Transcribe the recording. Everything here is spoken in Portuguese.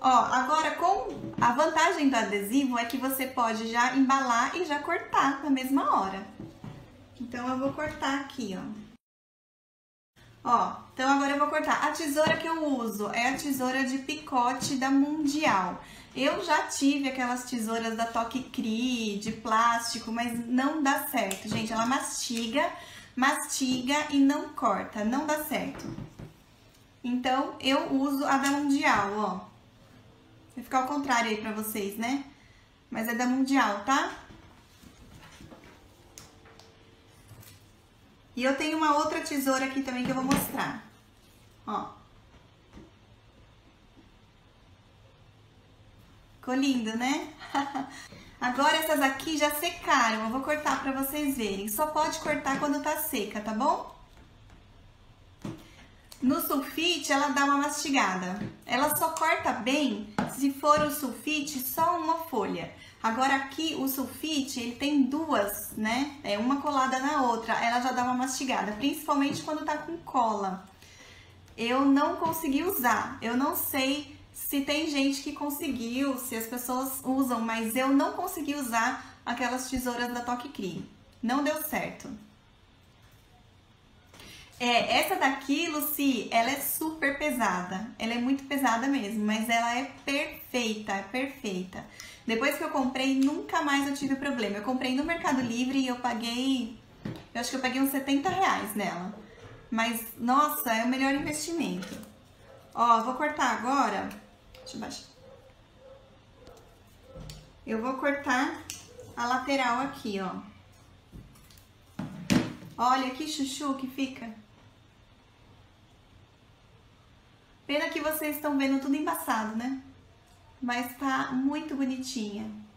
Ó, agora com a vantagem do adesivo é que você pode já embalar e já cortar na mesma hora. Então eu vou cortar aqui, ó. Ó, então agora eu vou cortar. A tesoura que eu uso é a tesoura de picote da Mundial. Eu já tive aquelas tesouras da Toque Cri, de plástico, mas não dá certo, gente. Ela mastiga e não corta, não dá certo. Então, eu uso a da Mundial, ó. Vai ficar ao contrário aí pra vocês, né? Mas é da Mundial, tá? E eu tenho uma outra tesoura aqui também que eu vou mostrar. Ó. Ficou lindo, né? Agora essas aqui já secaram. Eu vou cortar pra vocês verem. Só pode cortar quando tá seca, tá bom? No sulfite, ela dá uma mastigada. Ela só corta bem se for o sulfite só uma folha. Agora aqui, o sulfite, ele tem duas, né? É uma colada na outra. Ela já dá uma mastigada, principalmente quando tá com cola. Eu não consegui usar. Eu não sei se tem gente que conseguiu, se as pessoas usam, mas eu não consegui usar aquelas tesouras da Toque Cri. Não deu certo. Essa daqui, Lucy, ela é super pesada. Ela é muito pesada mesmo, mas ela é perfeita, é perfeita. Depois que eu comprei, nunca mais eu tive problema. Eu comprei no Mercado Livre e eu paguei, eu acho que eu paguei uns R$70 nela. Mas, nossa, é o melhor investimento. Ó, vou cortar agora. Deixa eu baixar. Eu vou cortar a lateral aqui, ó. Olha que chuchu que fica. Pena que vocês estão vendo tudo embaçado, né? Mas tá muito bonitinha.